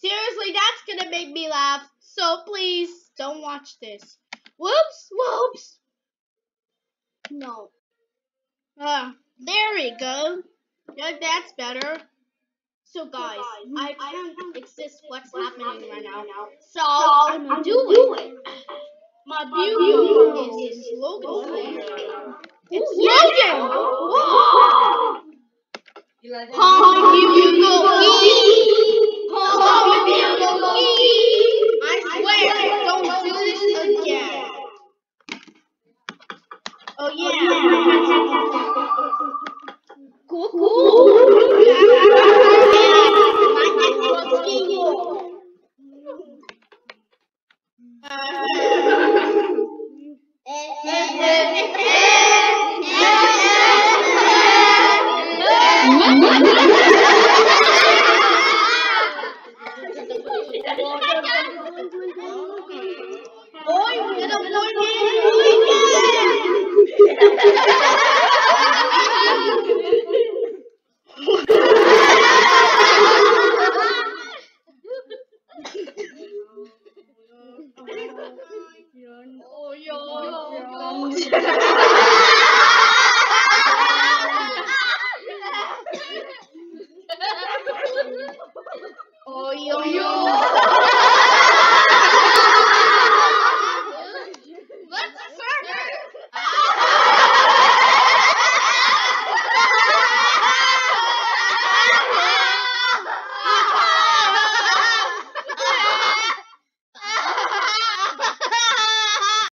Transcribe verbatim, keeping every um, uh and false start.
Seriously, that's gonna make me laugh. So please don't watch this. Whoops, whoops. No. Ah, there we go. Yeah, that's better. So guys, I can't exist what's happening right now. So I'm gonna do it. My beauty is Logan Slayer. It's Logan! Whoa! How you go